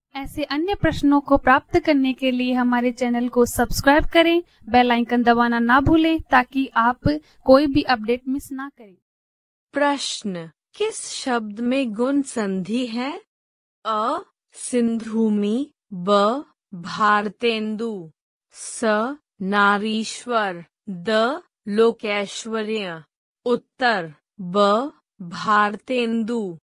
ऐसे अन्य प्रश्नों को प्राप्त करने के लिए हमारे चैनल को सब्सक्राइब करें, बेल आइकन दबाना ना भूलें ताकि आप कोई भी अपडेट मिस ना करें। प्रश्न, किस शब्द में गुण संधि है? अ. सिंधूमी, ब. भारतेंदु, स. नारीश्वर, द. लोकेश्वर्य। उत्तर ब. भारतेंदु।